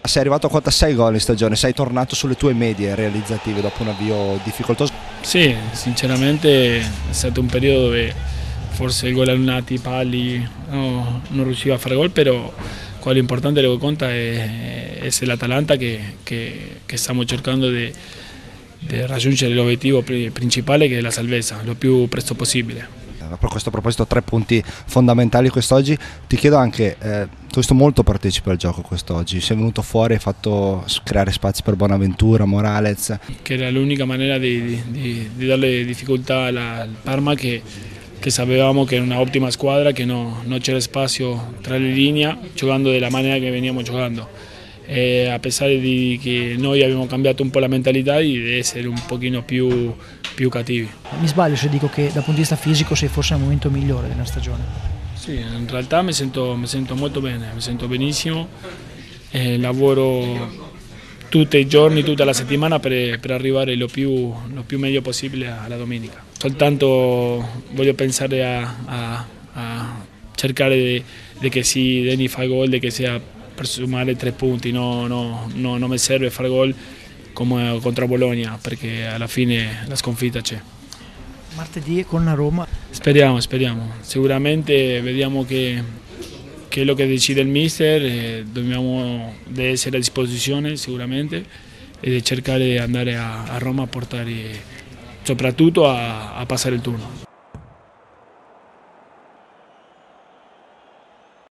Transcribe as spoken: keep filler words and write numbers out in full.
Sei arrivato a quarantasei gol in stagione, sei tornato sulle tue medie realizzative dopo un avvio difficoltoso? Sì, sinceramente è stato un periodo dove forse i gol annulati, i pali, no, non riusciva a fare gol, però quello importante, lo che conta è, è l'Atalanta che, che, che stiamo cercando di raggiungere l'obiettivo principale, che è la salvezza, lo più presto possibile. A questo proposito, tre punti fondamentali quest'oggi. Ti chiedo anche, eh, tu hai visto molto partecipe al gioco quest'oggi, sei venuto fuori, hai fatto creare spazi per Bonaventura, Morales. Che era l'unica maniera di, di, di darle difficoltà al Parma, che, che sapevamo che era una ottima squadra, che no, non c'era spazio tra le linee, giocando della maniera che veniamo giocando. E a pesar di che noi abbiamo cambiato un po' la mentalità di essere un pochino più, più cattivi. Mi sbaglio se dico che dal punto di vista fisico sei forse al momento migliore della stagione? Sì, in realtà mi sento, mi sento molto bene, mi sento benissimo, e lavoro tutti i giorni, tutta la settimana per, per arrivare lo più, lo più meglio possibile alla domenica. Soltanto voglio pensare a, a, a cercare di, di che sì, Deni fa gol, di che sia per sumare tre punti, no, no, no, non mi serve fare gol come contro Bologna, perché alla fine la sconfitta c'è. Martedì con la Roma. Speriamo, speriamo, sicuramente vediamo che, che è lo che decide il mister, e dobbiamo essere a disposizione sicuramente e di cercare di andare a, a Roma a portare soprattutto a, a passare il turno.